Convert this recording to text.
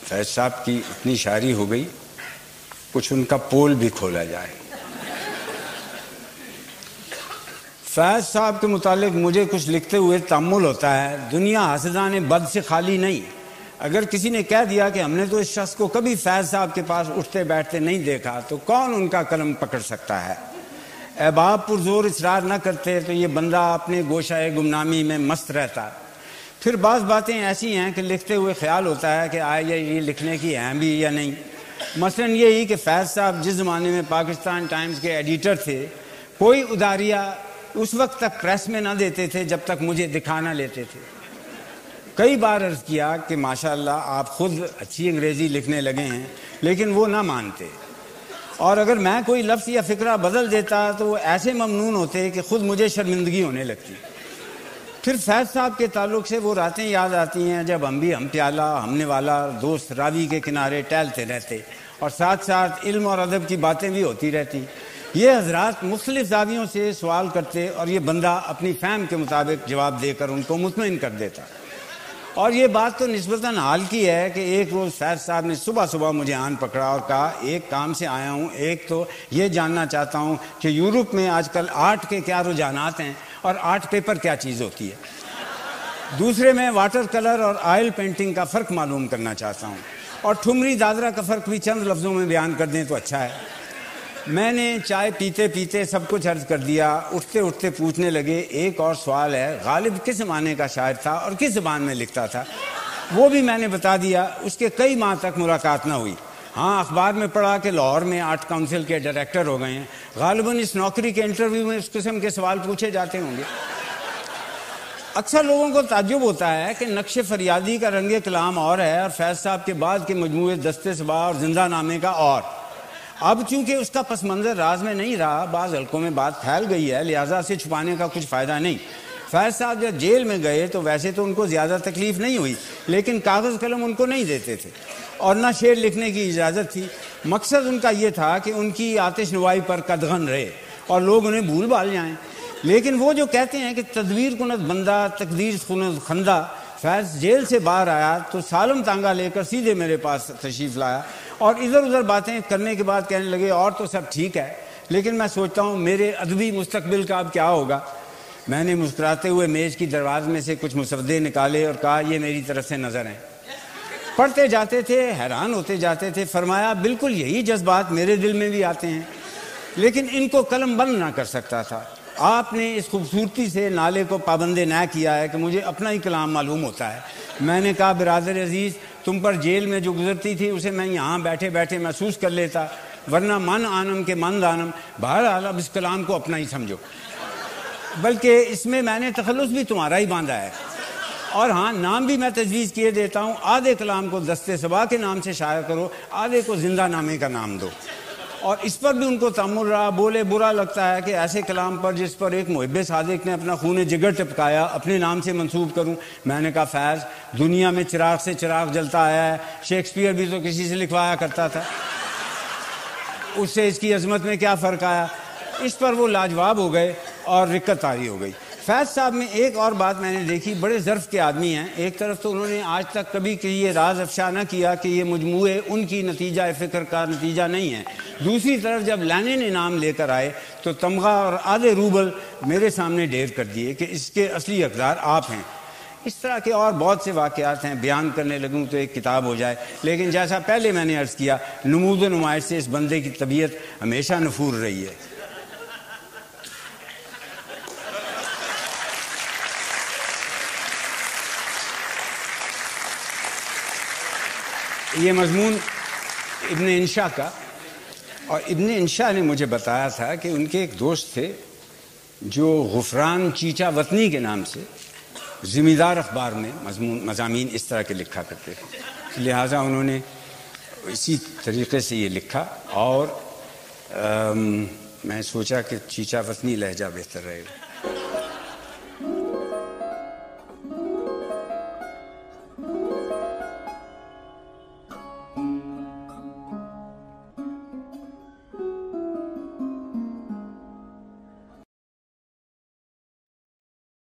فیض صاحب کی اتنی شاعری ہو گئی، کچھ ان کا پول بھی کھولا جائے۔ فیض صاحب کے متعلق مجھے کچھ لکھتے ہوئے تأمل ہوتا ہے، دنیا حسدان بد سے خالی نہیں۔ اگر کسی نے کہہ دیا کہ ہم نے تو اس شخص کو کبھی فیض صاحب کے پاس اٹھتے بیٹھتے نہیں دیکھا، تو کون ان کا قلم پکڑ سکتا ہے؟ احباب پرزور اصرار نہ کرتے تو یہ بندہ اپنے گوشہ گمنامی میں مست رہتا۔ پھر بعض باتیں ایسی ہیں کہ لکھتے ہوئے خیال ہوتا ہے کہ آیا یہ لکھنے کی اہم بھی یا نہیں۔ مثلا یہی کہ فیض صاحب جس زمانے میں پاکستان ٹائمز کے ایڈیٹر تھے، کوئی اداریہ اس وقت تک پریس میں نہ دیتے تھے جب تک مجھے دکھا نہ لیتے تھے۔ کئی بار عرض کیا کہ ماشاءاللہ آپ خود اچھی انگریزی لکھنے لگے ہیں، لیکن وہ نہ مانتے، اور اگر میں کوئی لفظ یا فقرہ بدل دیتا تو وہ ایسے ممنون ہوتے کہ خود مجھے شرمندگی ہونے لگتی۔ پھر فیض صاحب کے تعلق سے وہ راتیں یاد آتی ہیں جب ہم بھی ہم پیالہ ہمنے والا دوست راوی کے کنارے ٹہلتے رہتے، اور ساتھ ساتھ علم اور ادب کی باتیں بھی ہوتی رہتی۔ یہ حضرات مختلف زاویوں سے سوال کرتے اور یہ بندہ اپنی فہم کے مطابق جواب دے کر ان کو مطمئن کر دیتا۔ اور یہ بات تو نسبتاً حال کی ہے کہ ایک روز فیض صاحب نے صبح مجھے آن پکڑا اور کہا، ایک کام سے آیا ہوں، ایک تو یہ جاننا چاہتا ہوں کہ یورپ میں آج کل آرٹ کے کیا رجحانات ہیں اور آرٹ پیپر کیا چیز ہوتی ہے، دوسرے میں واٹر کلر اور آئل پینٹنگ کا فرق معلوم کرنا چاہتا ہوں، اور ٹھمری دادرہ کا فرق بھی چند لفظوں میں بیان کر دیں تو اچھا ہے۔ میں نے چائے پیتے پیتے سب کچھ عرض کر دیا۔ اٹھتے اٹھتے پوچھنے لگے، ایک اور سوال ہے، غالب کس زمانے کا شاعر تھا اور کس زبان میں لکھتا تھا؟ وہ بھی میں نے بتا دیا۔ اس کے کئی ماہ تک ملاقات نہ ہوئی۔ ہاں، اخبار میں پڑھا کہ لاہور میں آرٹ کونسل کے ڈائریکٹر ہو گئے ہیں۔ غالباً اس نوکری کے انٹرویو میں اس قسم کے سوال پوچھے جاتے ہوں گے۔ اکثر لوگوں کو تعجب ہوتا ہے کہ نقش فریادی کا رنگ کلام اور ہے اور فیض صاحب کے بعد کے مجموعے دستے صبا اور زندہ نامے کا اور۔ اب چونکہ اس کا پس منظر راز میں نہیں رہا، بعض حلقوں میں بات پھیل گئی ہے، لہٰذا اسے چھپانے کا کچھ فائدہ نہیں۔ فیض صاحب جب جیل میں گئے تو ویسے تو ان کو زیادہ تکلیف نہیں ہوئی، لیکن کاغذ قلم ان کو نہیں دیتے تھے اور نہ شعر لکھنے کی اجازت تھی۔ مقصد ان کا یہ تھا کہ ان کی آتش نوائی پر قدغن رہے اور لوگ انہیں بھول بھال جائیں۔ لیکن وہ جو کہتے ہیں کہ تدبیر کند بندہ تقدیر کند خندہ، فیض جیل سے باہر آیا تو سالم تانگا لے کر سیدھے میرے پاس تشریف لایا اور ادھر ادھر باتیں کرنے کے بعد کہنے لگے، اور تو سب ٹھیک ہے، لیکن میں سوچتا ہوں میرے ادبی مستقبل کا اب کیا ہوگا۔ میں نے مسکراتے ہوئے میز کی دروازے میں سے کچھ مسودے نکالے اور کہا، یہ میری طرف سے نظر ہیں۔ پڑھتے جاتے تھے، حیران ہوتے جاتے تھے۔ فرمایا، بالکل یہی جذبات میرے دل میں بھی آتے ہیں، لیکن ان کو قلم بند نہ کر سکتا تھا۔ آپ نے اس خوبصورتی سے نالے کو پابند نہ کیا ہے کہ مجھے اپنا ہی کلام معلوم ہوتا ہے۔ میں نے کہا، برادر عزیز، تم پر جیل میں جو گزرتی تھی اسے میں یہاں بیٹھے بیٹھے محسوس کر لیتا، ورنہ من آنم کے من دانم۔ بہرحال اب اس کلام کو اپنا ہی سمجھو، بلکہ اس میں نے تخلص بھی تمہارا ہی باندھا ہے۔ اور ہاں، نام بھی میں تجویز کیے دیتا ہوں، آدھے کلام کو دستے صبا کے نام سے شائع کرو، آدھے کو زندہ نامے کا نام دو۔ اور اس پر بھی ان کو تأمل رہا۔ بولے، برا لگتا ہے کہ ایسے کلام پر جس پر ایک محب صادق نے اپنا خون جگر ٹپکایا اپنے نام سے منسوب کروں۔ میں نے کہا، فیض، دنیا میں چراغ سے چراغ جلتا آیا ہے، شیکسپیئر بھی تو کسی سے لکھوایا کرتا تھا، اس سے اس کی عظمت میں کیا فرق آیا؟ اس پر وہ لاجواب ہو گئے اور رکت طاری ہو گئی۔ فیض صاحب میں ایک اور بات میں نے دیکھی، بڑے ظرف کے آدمی ہیں۔ ایک طرف تو انہوں نے آج تک کبھی یہ راز افشا نہ کیا کہ یہ مجموعے ان کی نتیجہ فکر کا نتیجہ نہیں ہے۔ دوسری طرف جب لینن انعام لے کر آئے تو تمغہ اور آدھے روبل میرے سامنے ڈھیر کر دیے کہ اس کے اصلی حقدار آپ ہیں۔ اس طرح کے اور بہت سے واقعات ہیں، بیان کرنے لگوں تو ایک کتاب ہو جائے، لیکن جیسا پہلے میں نے عرض کیا، نمود و نمائش سے اس بندے کی طبیعت ہمیشہ نفور رہی ہے۔ یہ مضمون ابن انشا کا، اور ابن انشا نے مجھے بتایا تھا کہ ان کے ایک دوست تھے جو غفران چیچا وطنی کے نام سے زمیندار اخبار میں مضامین اس طرح کے لکھا کرتے تھے، لہٰذا انہوں نے اسی طریقے سے یہ لکھا، اور میں سوچا کہ چیچا وطنی لہجہ بہتر رہے گا۔